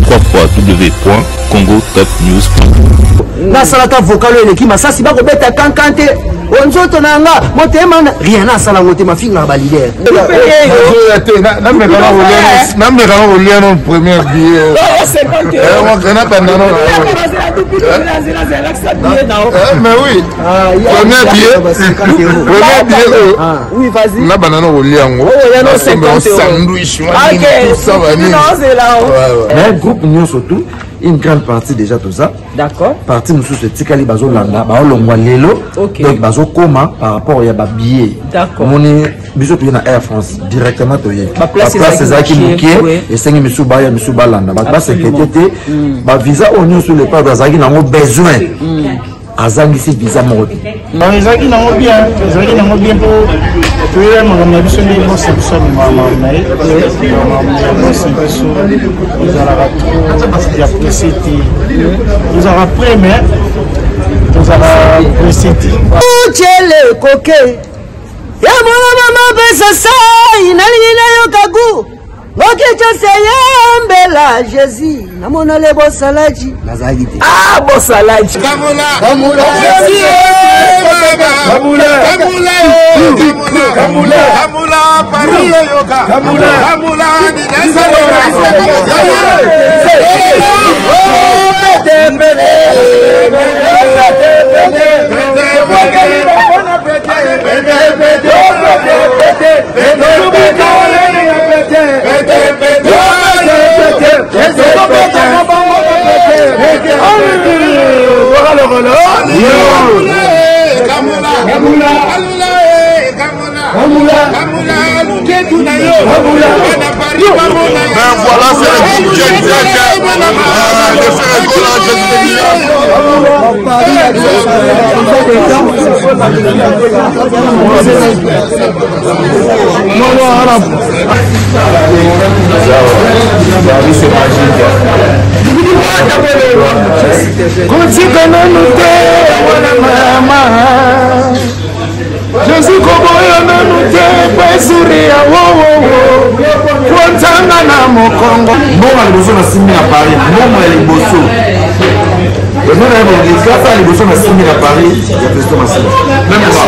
www.congotopnews.com. Na salata vocal eleki masasi ba ko beta kankante onzoto nanga motema rien na sala motema finga ba leader na me kana oliano premier billet moi kana pendant mais oui premier billet oui vas-y na banana oliango na 50 sandwich tout ça va mais groupe union surtout une grande partie déjà tout ça. D'accord. Partie nous sous ce tikali bazo landa, ba olongwa lelo. Donc bazo koma par rapport ya ba billet. D'accord. Moni biso to na Air France directement to ye. Ba place ezaki mukie et sengi misuba ya misuba landa. Ba place ketete ba visa union sur le pas bazaki nango besoin. Azangi si visa mo. Ba ezaki nango bien pour tuer mon biso ni mo c'est ça mama na ye. Nous avons après, mais nous avons précité. Uchele koke. Ya mwana mama pesa sai nalina yo kagu. Ngoke chose yembela Jésus. Namona le bosalaji. Nazagiti. Ah bosalaji. Kamula. Paris yoga. Kamula ni voilà, c'est le groupe Jet Je suis comme un pas sourire, Kontanga na mokongo. Mbongo liboso na simi na Paris. Mbongo ya liboso. Mbongo ya liboso. Kasa liboso na simi na Paris. Ya president Massi. Même pas.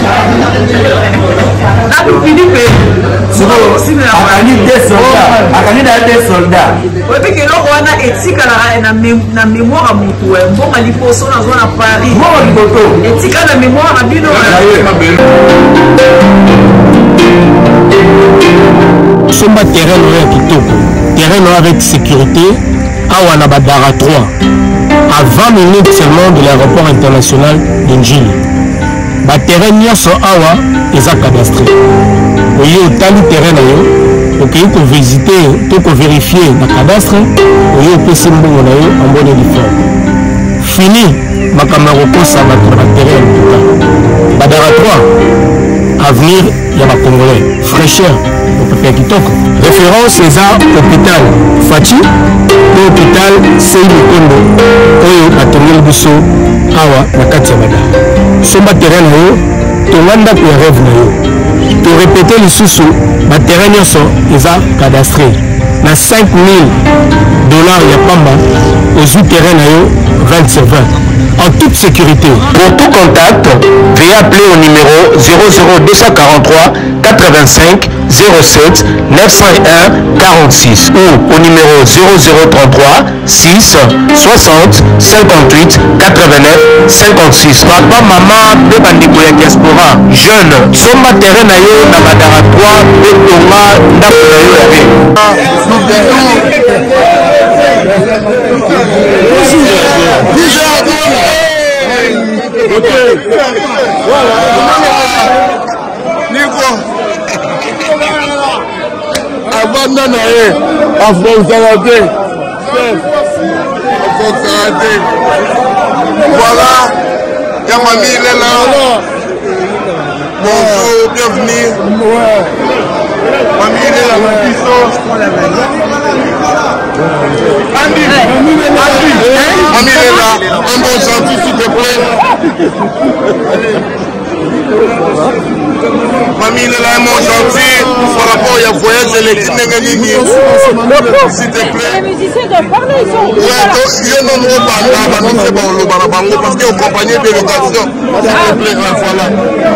Philippe. Akani des soldats. Ope que lo wana etika na mémoire à mutu. Mbongo liboso na zona Paris. Mbongo liboso. Etika na mémoire à bino. Somba terrain ya kitoko, terrain avec sécurité, awa na Badara 3, à 20 minutes seulement de l'aéroport international de Njili. Ba terrain nyonso awa eza cadastré. Oyo otali terrain na yo, okeyi ko visiter, to ko vérifier na cadastre, oyo opesi mbongo na yo en bonne et forme. Fini makambo ya kokosa bato na terrain ya mputa. Badara 3, avenir ya ba Congolais, fraîcheur. Référence César hôpital Fachi, hôpital Seyi Kondo, oyo batongeli biso awa na kati ya Badara. Somba terrain na yo, tonganda ko ya rêve na yo. To répéter lisusu, ba terrain nyonso eza cadastré. Na $5,000 ya pamba, ozu terrain na yo 20/20. En toute sécurité. Pour tout contact, veuillez appeler au numéro 00243 85 07 901 46 ou au numéro 0033 6 60 58 89 56. Papa, maman, pe bandeko ya diaspora, jeune, somba terrain na yo na Badara 3 pe tonga ndako na yo Abandonne voilà, il y a mamie, il est là. Bonjour, bienvenue. Mamie, il est là, Andy, mamie, il est là. Un bon gentil, s'il te plaît. Mamie, il est là, mon gentil, par rapport au voyage électrique, s'il te plaît. Les musiciens doivent parler, ils sont. Ouais, il y a un nombre parce qu'il y a une compagnie de délégation. S'il te plaît, voilà.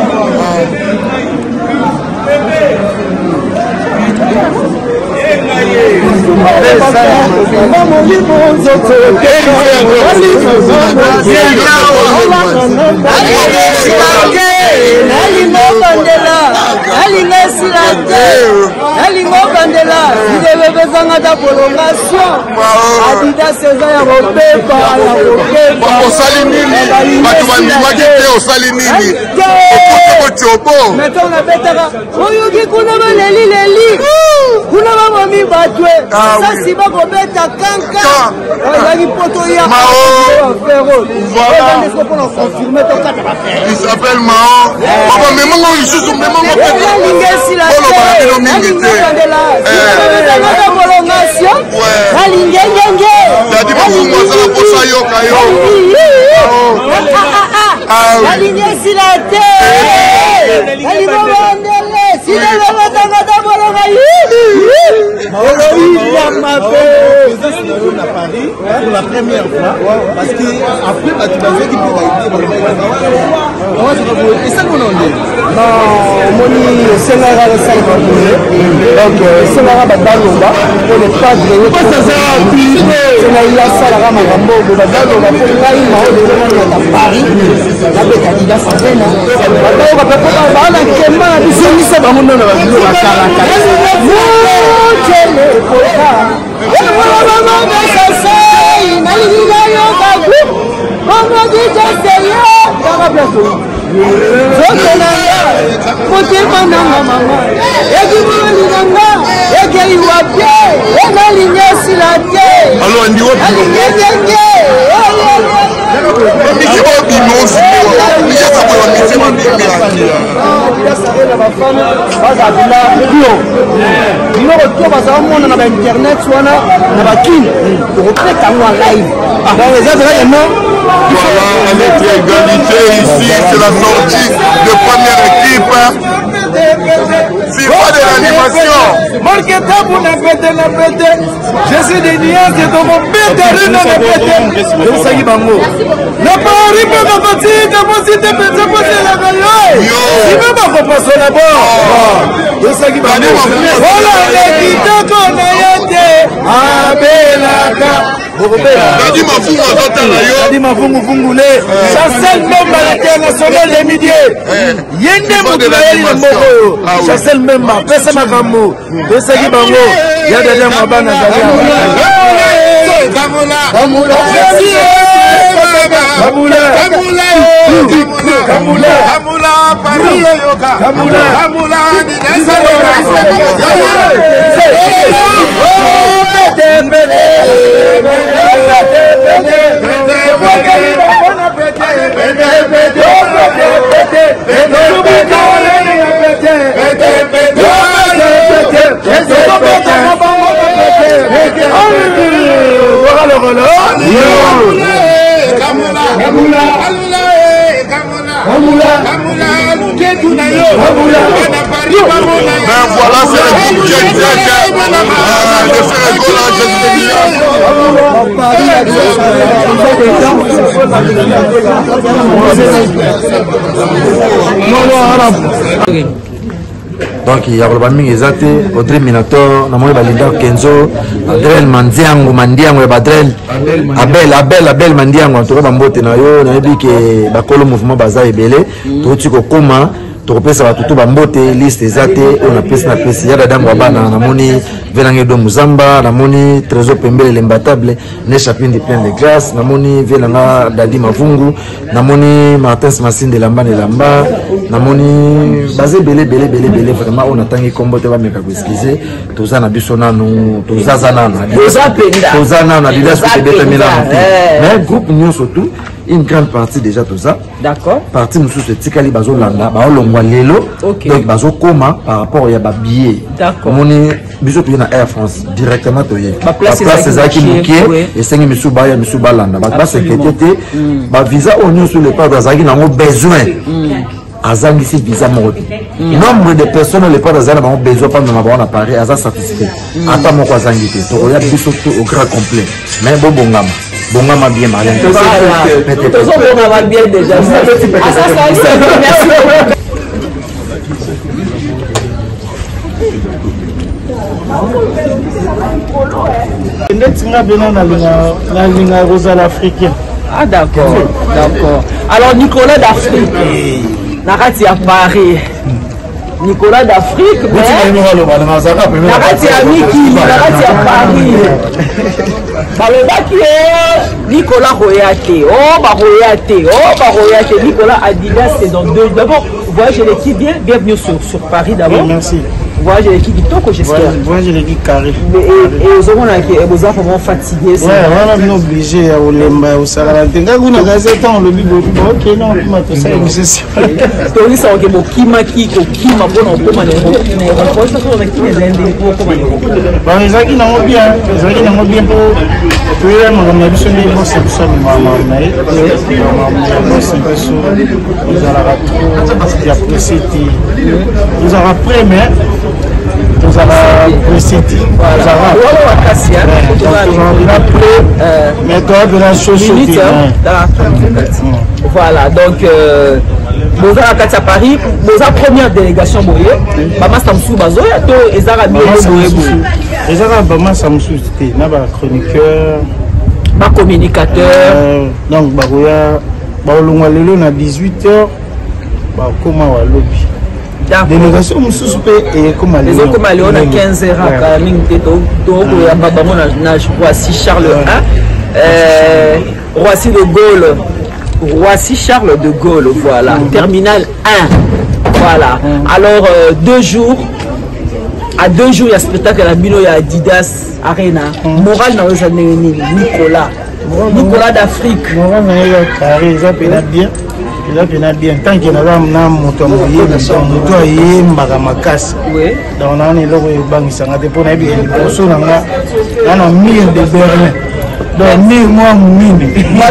Il s'appelle Mao. Paris pour la première fois parce que après tu vas dire qu'il peut et ça qu'on en dit non moni c'est la rare ça donc c'est la rare badalonga pour le cadre pas ça c'est la il a ça la rare mambo badalonga pour ngai ma o de na Paris la candidat ça vient badalonga pas bana kema bisomisa ba munana ba kala Voilà, notre égalité ici, c'est la sortie de première équipe. C'est pas de l'animation. Je suis des nuances de mon père de rien à répéter. Je sais pas moi. La parole est pas facile, de vous citer pour se poser la balle. Il veut pas passer là-bas. Je sais pas moi. Voilà l'équipe qu'on a été. Abelaka. Dadi mafungu fungule Chancel Memba l'international des médias Yende Moukulaeli na Moko Chancel Memba pesa makambo pesa kibango ya dada mabana Kamula Paris yoka Kamula ni voilà, c'est le donc il y a le mingi ezate Audrey Minator na moyo balinda Kenzo Adrel Mandiango ya Badrel Abel Mandiango to ba mbote na yo na yebi ke bakolo mouvement baza ebele to tiko koma to pesa batutu ba mbote liste ezate on a pesa na pesa ya dadango bana na moni Velange do Muzamba na moni Trésor Pembele l'imbattable ne chapine plein de grâce na moni Velanga Dadi Mavungu na moni Martin Smassine de Lamba na moni basé belé vraiment on attend kombo te ba meka ko excuser toza na biso nanu toza na leader ko te betamela mais groupe union surtout une grande partie déjà tout ça. D'accord. Partie nous sous tikali bazo landa ba olongwa lelo. Donc bazo koma par rapport ya ba billet. D'accord. Moni biso to na Air France directement to ye. Ba place ezaki mukie et sengi misuba ya misuba landa. Ba place ketete ba visa union sur le pas d'azaki nango besoin. azangisi visa moko. Nombre de personnes les pas dans un besoin pas dans Paris aza satisfait. Ata moko azangi te. To ya biso tout au grand complet. Mais bon bongama. Bongama bien marié. Bongama bien déjà. Merci beaucoup. Ah d'accord, d'accord. Alors Nicolas d'Afrique, Nakati à Paris. Nicolas d'Afrique, Nakati à Miki, Nakati à Paris. Nicolas Royate, oh bah Royate, Nicolas Adidas c'est dans 2. D'abord, voyez l'équipe bien, bienvenue sur Paris d'abord. Merci. Voyage l'équipe Kitoko, j'espère. Voyage l'équipe carré. Et aux hommes qui sont vraiment fatigués. Ouais, on est obligé à lemba au salaire. Quand on a gazé tant le bibo, ok non, tout ça est nécessaire. Tori ça ok bon kima bon on peut maner. On ça sur avec les Indiens pour comment les. Bon les gens qui n'ont bien pour tout le monde on a besoin de voir ça ça maman mais nous allons après mais nous allons préciter voilà donc Boza à Paris, Boza première délégation Boye, Bama Samsou Bazo, et Ezara Bama Samsou, c'était un chroniqueur, un communicateur. Donc Bagoya, Baolonga Lelo na 18h, comment à lobby. Délégation Moussoupe et comme à Léon. Comme à Léon à 15h, à Roissy Charles I, Roissy de Gaulle. Roissy Charles de Gaulle, voilà. Terminal 1. Voilà. Alors, 2 jours. À 2 jours, il y a spectacle à la Bino, il y a Adidas Arena. Moral dans les années Nicolas d'Afrique. Moral dans les carrés, ils appellent bien. Ils appellent bien. Tant qu'il y a un moto, il y a un makas. Oui. Donc, on a un élève qui est banque. On a un million de Berlin. Donc, 1000 mois, 1000.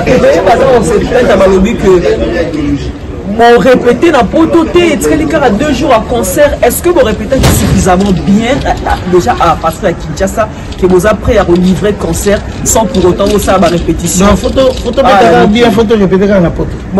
Bon, répéter dans Pototé, et à 2 jours à concert, est-ce que vous répétez suffisamment bien déjà à partir de Kinshasa que vous avez prêt à relivrer le concert sans pour autant vous faire ma répétition? Non, photo bien, photo répéter dans la photo. Bon,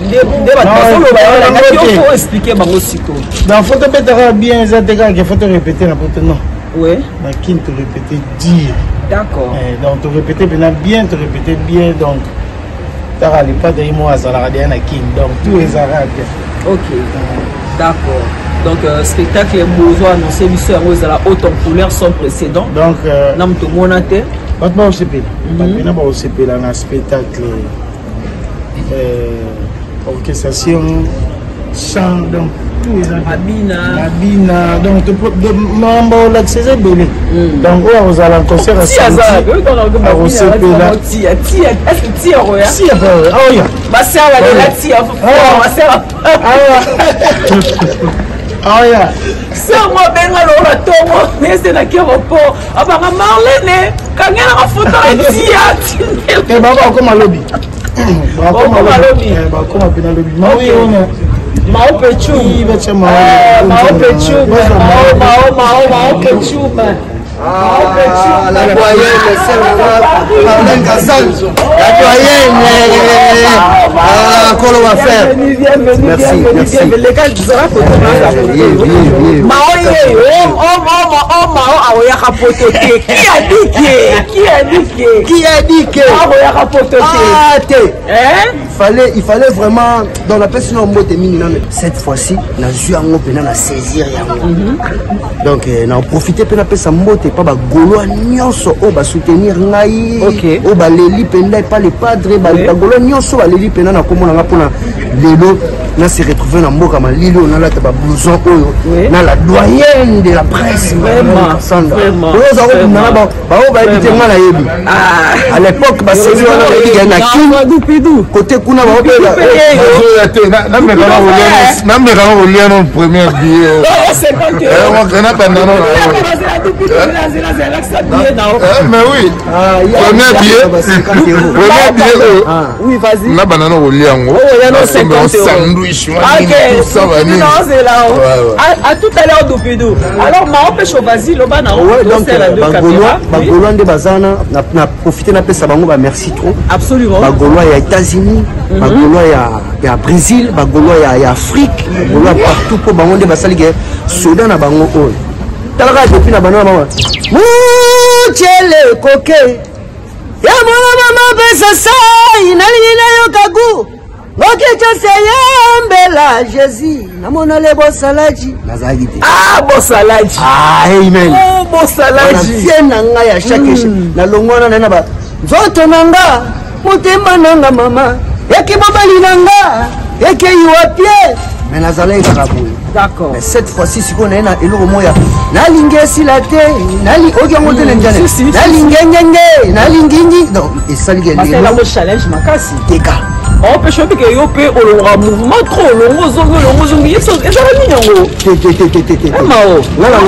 il faut expliquer aussi. Dans photo bien, il faut répéter la photo, non. Oui. Mais qui te répéter dire. D'accord. Donc, tu répéter bien, donc. Pas de moi à donc tous les arabes. Ok, d'accord. Donc spectacle est beau annoncé mission à la haute en couleur sans précédent. Donc nam to monate pas au CP. Pas au CP là un spectacle orchestration chant donc tous les Abina donc membre la saison belé. Donc on va à concert à CP là. Est-ce que tu roya? Si ah ya. Ba sera la tia. Ah ya. Ça moi benga lo tongo mais c'est na kero po. Aba Marlene kangela ka photo tia. Et baba comme lobby. Baba comme lobby. Mao Pechu, Mao Pechu, Mao Pechu, la doyenne, Marlène Gassal, la doyenne, encore on va faire. Merci. Les gars, tu seras il fallait vraiment dans la personne en mot cette fois-ci, na joué en mot na saisir donc na profiter pe na pesa mbote pas ba golo nyonso o ba soutenir ngai o ba leli penda pas les padres ba golo nyonso ba leli penda na komona nga pona lelo na se retrouver na mboka malilo na la ba blouson oyo na la doyenne de la presse vraiment oza ko na ba ba éviter nga na yebi à l'époque ba saisi wana na ki côté kuna ba opela nameka oliano première billet Mais oui. Premier billet. Oui, vas-y. Na banana au liango. Oh, il y a 50 euros. Sandwich. Ok. Non, c'est là. À tout à l'heure, Doupidou. Alors, ma empêche au vas-y, le ban. Ouais, donc, Bagolois de Bazana, n'a profité n'a pas ça, merci trop. Absolument. Bagolois il y a États-Unis, Bagolois il y a Brésil, Bagolois il y a Afrique, Bagolois partout pour Bango de Basali, Soudan na Bango. Talaka depuis na banana maman. Mouchele koke. Ya mama pesa sai nalina yo kagu. Ngoke choseyembela Jésus. Namona le bosalaji nazagi te. Ah bosalaji. Ah amen. Oh bosalaji. Tiena nga ya chaque na longona na ba. Nzoto nanga motema nanga mama. Eki bobali nanga. Eki yuapie. Mais nazalai karaboui. D'accord. Mais cette fois-ci, si on est là, il moya. Nalingue si la terre, nali ogiamote n'enjane. Nalingue n'enjane, nalingue non. Et ça ligue. Parce que là le challenge makasi. Teka. On peut choper que yo pe olonga mouvement trop longo zongi ça va minyango. Té. Mao.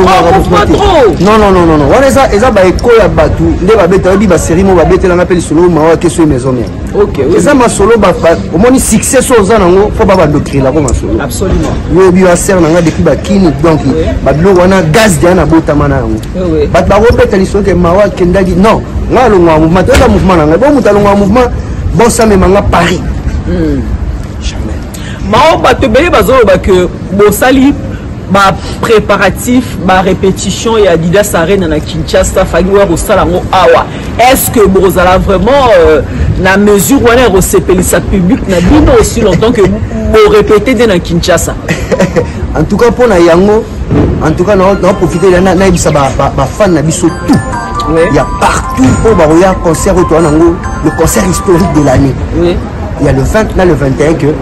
Non. On eza ba ekoya batu, nde ba beta bi ba série mo ba betela na peli solo mawa keso maison mère. OK. Eza ma solo ba au moni succès so za nango, faut ba doctrine la ko ma solo. Absolument. Yo bi wa ser nanga depuis ba kini donc ba bilo wana gaz de na botama na yango. Oui. Ba ba robeta li so ke mawa kendagi non. Ngalo ngwa mouvement, to mouvement nanga. Bo mutalo ngwa mouvement, bon ça me manga Paris. Jamais. Mao batebele bazoba que bosali ba préparatif ba répétition et Adidas Arena na Kinshasa fagiwa rosala ngo awa. Est-ce que bozala vraiment na mesure où on est sepelisa public na bino aussi longtemps que vous répétez dans Kinshasa? En tout cas pour na yango, en tout cas on profiter na ibisa ba fan na biso tout. Oui. Il y a partout pour ba roya concert au Toanango, le concert historique de l'année. Oui. Il y a le 20, là le 21 que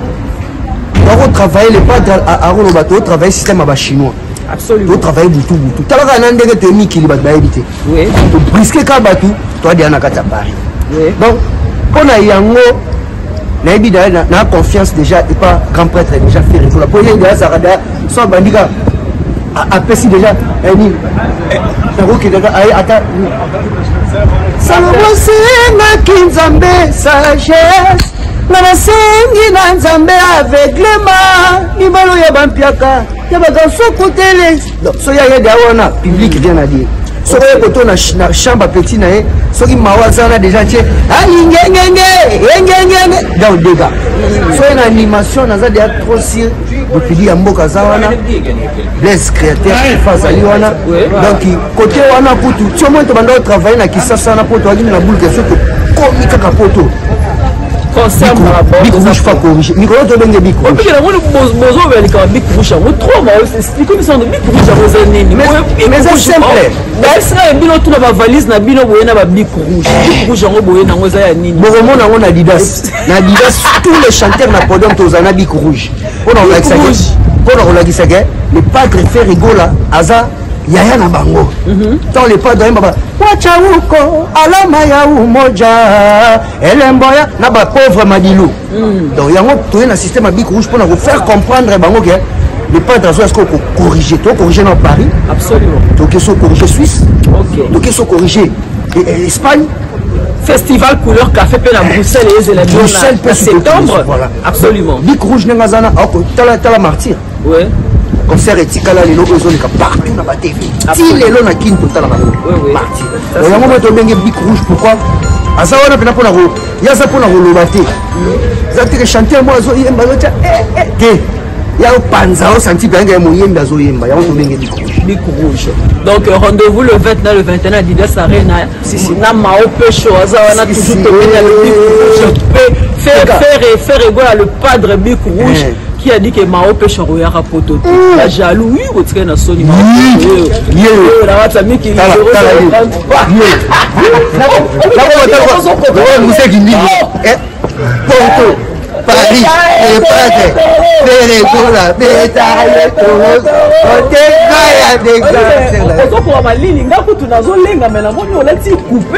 on travaille les padres à Aronobato, travailler système à chinois. Absolument. On travaille boutou. Talaka nande que tu mis qui va éviter. Oui. Tu brisque kabatu, toi diana kata Paris. Oui. Donc pour na yango na ebida na confiance déjà et pas grand prêtre déjà fait pour la première de Zarada soit bandika a pesi déjà ni na déjà ata Salomon senga kinzambe sagesse na sengi na nzambe aveuglement libalo ya bampiaka ya bagarso kotele so ya yede awana public vient à dire so ya koto na chambre petit na ye soki mawazana déjà tie ngengenge dans dega so na animation na za dia trop sur depuis ya mboka za wana bless créateur face ali wana donc côté wana putu tu moins to banda travailler na kisasa na poto ali na boule que so komi kaka poto concert Big Rouge pas corrigé. Nicolas te donne Big Rouge. Parce que la bozo veut aller Big Rouge. On trop mal explique comme ça Big Rouge à vos années. Mais c'est simple. Mais ça bino tout na valise na bino boyena ba Big Rouge. Big Rouge ngo boyena ngo za ya nini. Bon na on Adidas. Na Adidas tous les chanteurs na podium to zana Big Rouge. Pour on la rouge. Pour on la gisaga, le padre fait rigola aza yaya na bango. Tant les padres baba wacha huko alama ya umoja elemboya na ba pauvre madilu. Donc yango toye na système Big Rouge pour nous faire comprendre bango que les padres azo est-ce qu'on corriger to corriger dans Paris. Absolument. Donc ils sont corrigés Suisse. OK. Donc ils sont corrigés Espagne. Festival couleur café pe na Bruxelles et les éléments en septembre. Voilà. Absolument. Big Rouge n'engazana tala martyr. Ouais. Concert etikala lelo ezoleka partout na ba TV. Ti lelo na kin totala ba. Martyr. Et yango moto benge Big Rouge pourquoi? Asa wana pena pona ro. Ya sa pona ro lobate. Za te chanter moi zo yemba zo te. Ya panza o santi benge mo yemba zo yemba. Ya moto benge Big Rouge. Donc rendez-vous le 29 le 21 à Adidas Arena. Si na mao pecho asa wana toujours te benge le Big Rouge. Faire égal à le padre Big Rouge. Qui a dit que Mao pêche en royara poto. La jaloux, oui, au train de Sony. La WhatsApp qui est Porto, Paris, les padres, Pérégola, Bétaille, Toros, pour ma ligne, n'a pas tout dans un linga, mais la monnaie, on l'a dit coupé.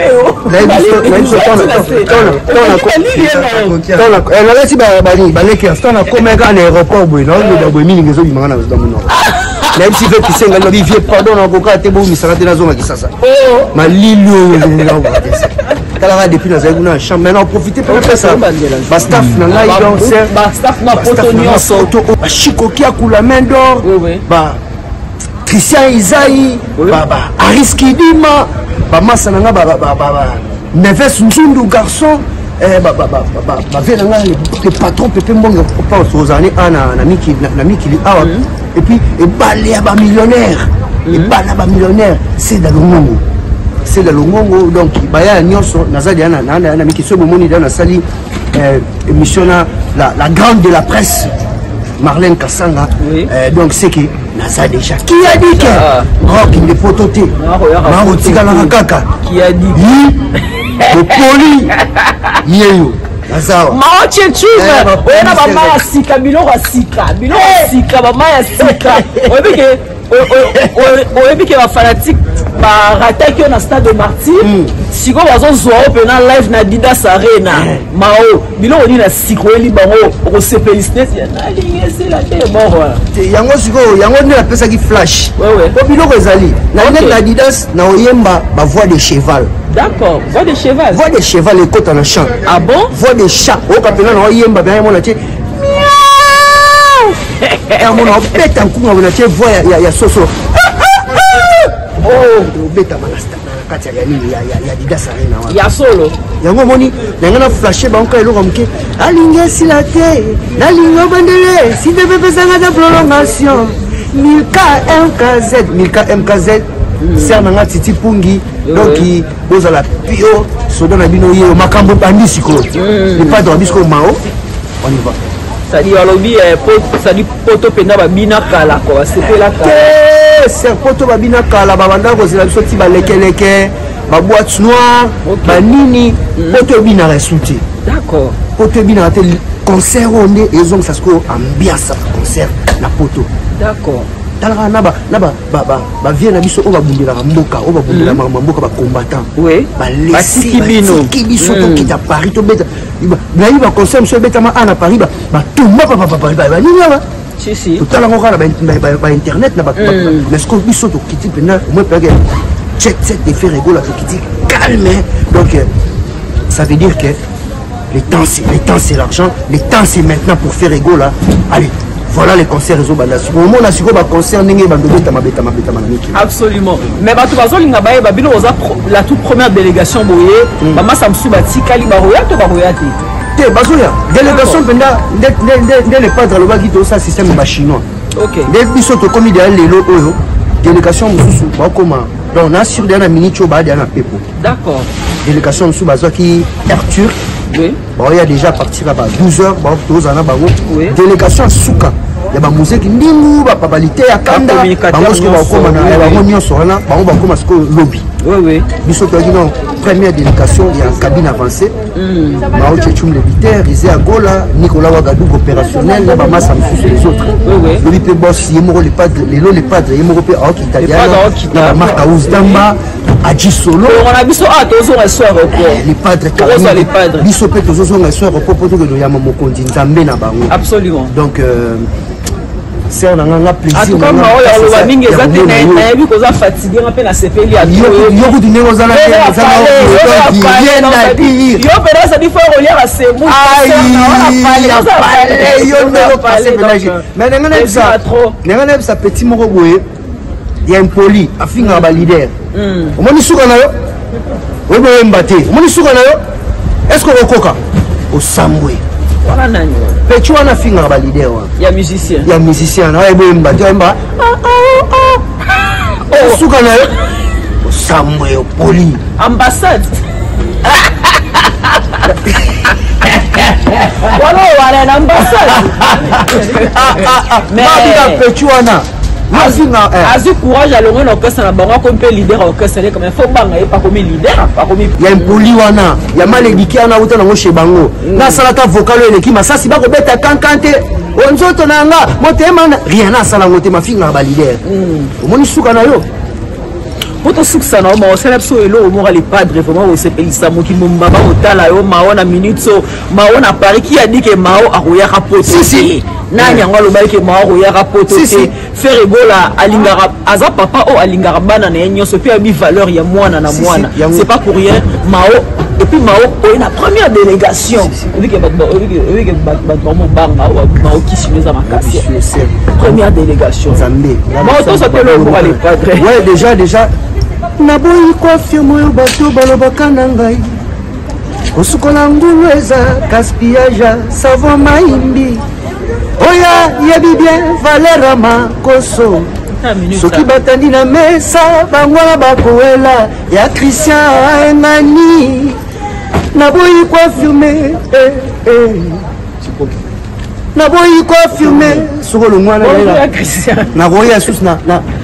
Elle a dit, même si veut qu'il s'engage la vie pardon on va te bon misala te na zonga kisasa ma lilo kala depuis na zaïgu na chambre maintenant profiter pour faire ça ba staff na ngai donc c'est ba staff na poto nyonso ba Chico qui a coulé la main d'or ba Christian Isaïe ba Aris Kidima ba massa na nga ba Neves Nzundu garçon le patron Pepe Mbongo pense aux années na miki awa et puis et balé ba millionnaire et bana ba millionnaire c'est dans le Ngongo donc baya nyonso nazali na miki so bomoni dans sali émission la grande de la presse Marlène Kassanga donc c'est que naza déjà qui a dit que rock ne pototé na otika na kaka qui a dit le poli yeyo nazawa mao chechuva wena ba maya sika biloko sika ba maya sika oyebike ba fanatique ba rataki na stade de Martyr siko bazozwa opena live na Didas Arena mao biloko ni na siko eli bango ko sepeliste na lingesi la te mort yango siko yango ni la pesa ki flash ko biloko ezali na Didas na oyemba ba voix de cheval. D'accord, voix de cheval. Voix de cheval et côte en chant. Ah bon? Voix de chat. Au capitaine, on yemba bien mon atie. Et on a bête en coup on a voix ya soso. Oh, bête manasta. Kati ya Didas Arena. Ya solo. Yango moni, nanga flasher ba onka eloko mke. Alinga silate, na lingo bandele, si devait faire ça prolongation. Milka MKZ. Ser nanga Titi Pungi donc boza la pio sodo na bino yo makambo bandi siko le pas de bisco mao on y va ça dit alobi ça dit poto penda ba bina kala ko sepela kala ser poto ba bina kala ba banda ko zela biso ti ba lekeleke ba boîte noire ba nini poto bina resulté d'accord poto bina te concert onde ezong ça sko ambiance concert na poto d'accord talaka ba vie na biso o ba bundela mboka o ba bundela mboka ba combattant oui ba kibiso to kita Paris to beta ba yi ba concert monsieur beta ma ana Paris ba tumba ba ni là si tout talaka ngora ba internet na ba mais ce que biso to kiti pena au moins pega check de faire rigolo to kiti calme donc ça veut dire que le temps c'est l'argent le temps c'est maintenant pour faire rigolo là allez. Voilà les concerts réseau bandasi. Au moment où on a concert n'engé bandobeta mabeta maniki. Absolument. Mais batu bazolinga baye babino oza la toute première délégation boye. Mama Samsou bati kali baroya to baroya te. Te bazoya. Délégation penda ne pas dans le bagi to ça système ba chinois. OK. Des biso to komi derrière les lots oyo. Délégation mususu ba koma. Donc on a sur derrière minute ba derrière pepo. D'accord. Délégation mususu bazo ki Arthur. Oui. Bon il y a déjà parti là-bas 12h ba to zana bango. Délégation Souka. Il y a musique ndingu ba papalité ya kanda bango sko ba koma na bango nyonso wana bango ba koma sko lobby oui biso to dino première délégation il y a une cabine avancée Mao Tchum le Viter Rizé Agola Nicolas Ouagadougou opérationnel na ba massa mususu les autres le pe boss yemoro les padres yemoro pe aok italien na Marc Auzdamba Adji Solo on a biso tozo reçoit les padres biso pe tozo zo reçoit repos poto que ya mokondi nzambe na bango absolument donc c'est un plaisir. En tout cas, on a mingi ezate na yebi koza fatigué ngape na sepeli à yo kudine koza na yo pena ça dit faut relire à ces mots mais ngana ça petit moko boye ya impoli afinga ba leader omoni suka na yo obo mbate omoni suka na yo est-ce que okoka osambwe voilà nani petit wana finga ba leader wa ya musicien na ebo mbate mba suka na yo osambwe opoli ambassade voilà na ambassade mais petit wana Azu courage à l'ongé l'orchestre na bango comme pe leader orchestre comme il faut banga pas comme leader pas comme il y a un poli wana il y a malédiqué na uta na chez bango na salata vocal le qui massa si ba ko beta kankante onzoto na nga motema rien na sala motema finga ba leader omoni suka na yo Poto suksa na ma osala so elo mo les padres vraiment o sepelisa mo ki momba ba otala yo mao na minute so mao na Paris qui a dit que mao akoya kapoto si na nyangwa lo ba ke mao akoya kapoto te faire gola alingara aza papa o alingara bana na nyonso pe abi valeur ya mwana na mwana c'est pas pour rien mao et puis mao est la première délégation vu que mao qui suit les amakasi première délégation mao to ça le pour les padres ouais déjà naboyi kofi moyo bato balobaka na ngai kosukola ngulu eza gaspillage savon maimbi oya yebi bien valera makoso soki batandi na mesa bangwana bakowela ya Christian engani naboyi kofume naboyi kofume sokolo mwana ya Christian naboyi sus na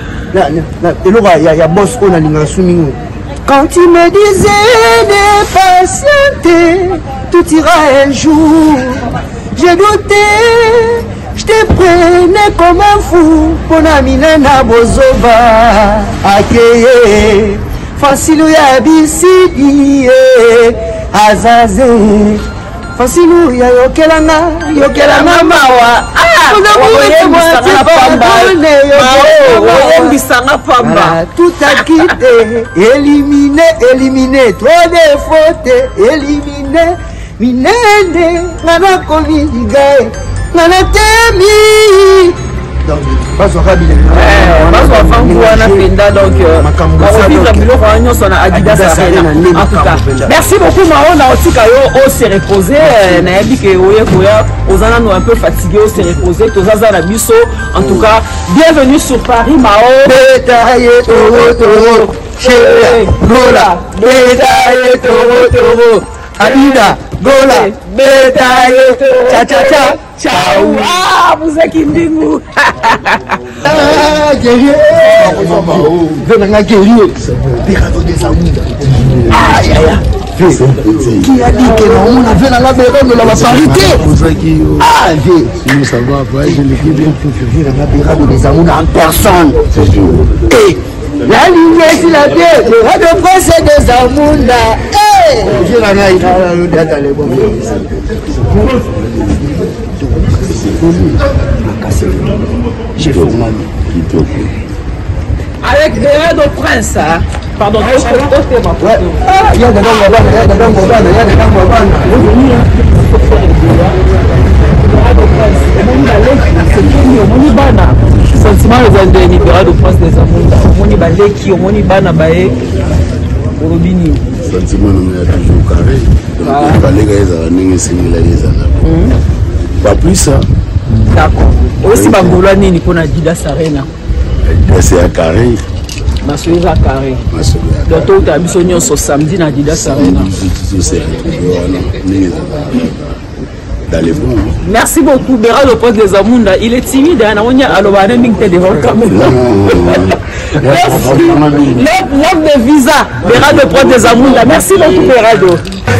ya boss on a l'ingasumi. Quand tu me disais de patienter, tout ira un jour. J'ai douté, je te prenais comme un fou. Ponamina bozoba, akeye, facile ya bisidi, azaze. Facile ya yokelanga mawa. Tout a quitté, éliminé, trop de fautes, éliminé, minende, nana komi digae, nana temi. Donc, merci beaucoup Mao na otikayo on s'est reposé na yabi ke oye koya ozana no un peu fatigué on s'est reposé tozaza na biso en tout cas bienvenue sur Paris Mao betaye toro chérie gola betaye toro Alida gola betaye cha ciao ah vous êtes Kindingu ah guerrier venanga guerrier Berado des Amounda ah ya qui a dit que non on a fait la Berado la parité ah nous savons après je l'équipe bien préféré la Berado des Amounda en personne et la ligne c'est la terre Berado Prince des Amounda je la gagne dans les bons j'ai formé avec Berado Prince hein? Pardon ouais. Ah, il y a des sentiment de Berado Prince des Amounda omoni baleki omoni bana bae orobini sentiment nous est toujours carré donc balega ezala ningi singila ezala pas plus ça d'accord aussi bangolwa nini pona Adidas Arena c'est à carré Masoyo za carré donc tout ta biso nyonso samedi na Adidas Arena dans les bons. Merci beaucoup Berado Prince des Amounda il est timide hein on y a alors on est devant caméra merci l'homme de visa Berado Prince des Amounda merci beaucoup Berado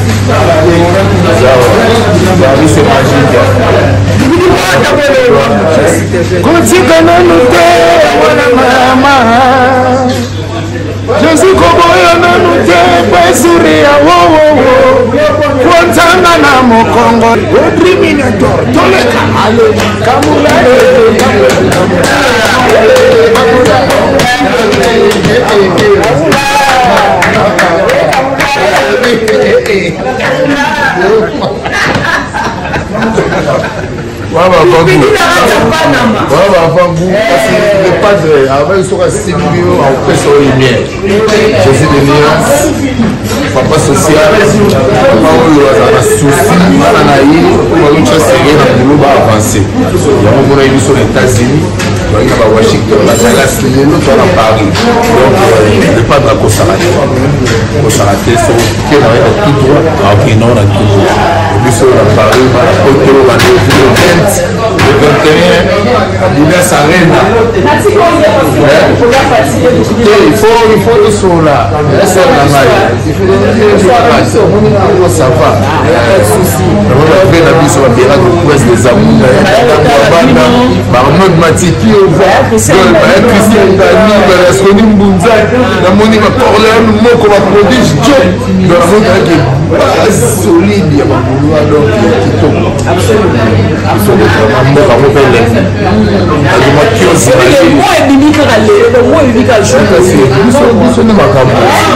Jésus koboya na nute pesuria wo Kontana na mokongo Odriminator toleka ale kamula le padre avec son Silvio en fait sur les lumières. Jésus de nuance, papa social, papa où il y a un souci, on a eu une chose sérieuse dans le monde avancé. Il y a un eu sur les États-Unis, il y a Washington, la Dallas, les autres à Paris. Donc le padre a consacré, sur qui est tout droit, alors qu'il n'en a tout droit. biso na Paris bakoto bandeko le 21 Bunes Arena. Il faut tosola esa na ngai ça va après na biso babera de presse des amours banda Barnod Matiki Christian Dani Balasconi Mbunza namoni ba problème moko ba prodige Dieu dans la mode qui solide ya babulu alors kitoko absolument mboka moko le azuma kiosi le mot est biblique le mot est biblique biso ne makambo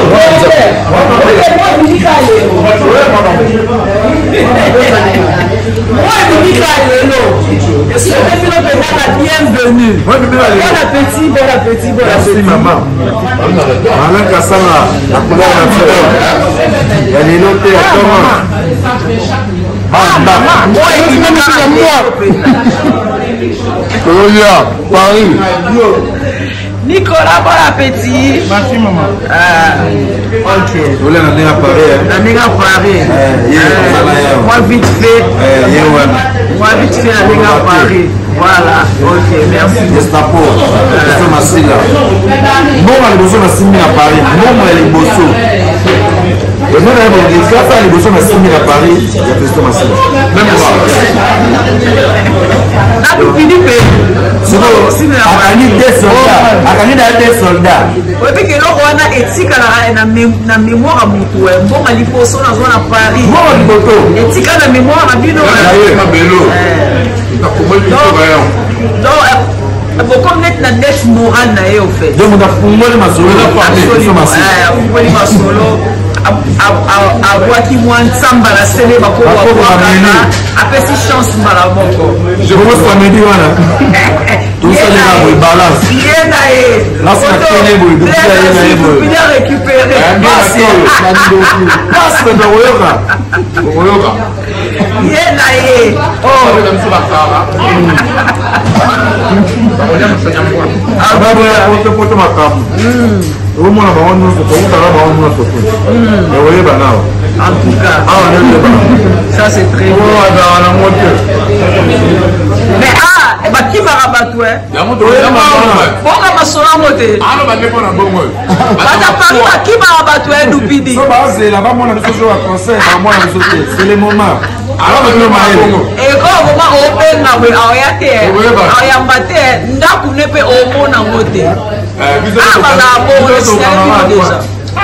bienvenue. Bon appétit, bon appétit, bon appétit. Maman. Alain Kassala, la couleur naturelle. Il y a les notes à comment. Moi, il y a moi. Paris. Nicolas, bon appétit. Merci maman. Ok. Vous voulez l'amener à Paris? L'amener à Paris. Moi vite fait. Moi vite fait l'amener à Paris. Voilà. Ok, merci. Gestapo. C'est ma silla. Non, on a besoin de signer à Paris. Non, on a les bossos. Le nom est bon. Les gars, on a besoin de signer à Paris. Il y a plus de ma silla. Même moi. Ah, Philippe. akani na des soldats oyebi ke eloko wana etikala na mémoire ya motu mbonga liboso nazwa na Paris etikala na mémoire na bino comme net na dette morale na ye au fait donc on a fungoli masolo abwaki mwa nzamba na sele bakobwakaka apesi chance mbala moko samedi wana tosalela boye balance ye na ye bien récupéré ye na ye poto makambo omona bango nyonso tokutaka bango nyonso oyeba nawa en tout cas ça c'est très bien mais bakimaka bato bonga masolo yango te bata pari bakimaka bato edupidi bazela bamona biso zo ya conseil bamona biso te c'est le moment ekolo koma obenga bwe aoya te aoyamba te ndaku ne mpe omona ngo te abazala bongo esinalino déjà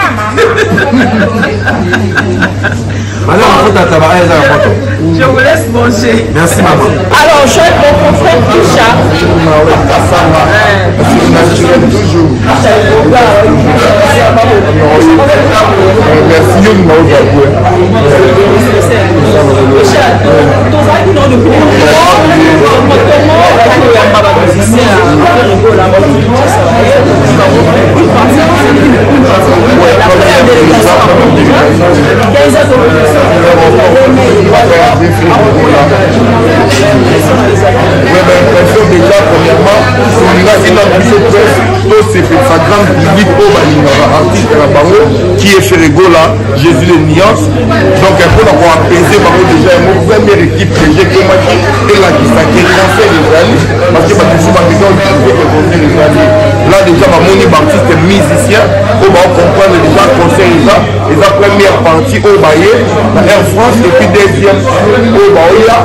je vous laisse manger. Merci maman. Alors, je vais mon frère Richard. l'impression déjà premièrement c'est sa grande public artiste qui est chez Regola, Jésus de Nuance. Donc il faut avoir apaisé déjà une première équipe que j'ai commencé et là qui s'acquiert conseil des alliés parce que là déjà mon artiste musicien on va comprendre déjà conseil et la première partie au Baye la Air France et puis deuxième au Baoya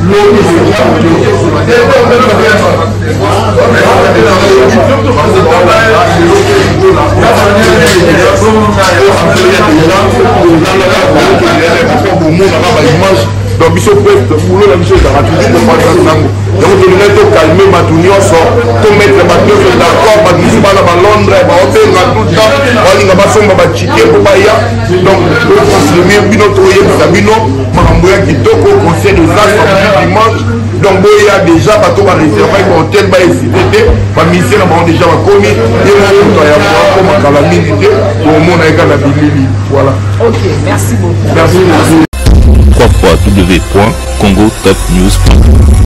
donc biso boulot la biso ezala toujours kopanza ntango donc tolingai tokalme bato nyonso tomettre bato nyonso d'accord bato misi bana balondre baobenga tout le temps balinga basomba bachike mpo baya donc toconfirme bino toyebisa bino makambo ya kitoko conseil de ça samedi dimanche donc boya déjà bato bareservai bahotel baesite te bamisie na bango déjà bakomi ye mokuta ya moakomakala mingi te bomona eka na bilili voilà. Ok, merci beaucoup. Merci. www.congotopnews.com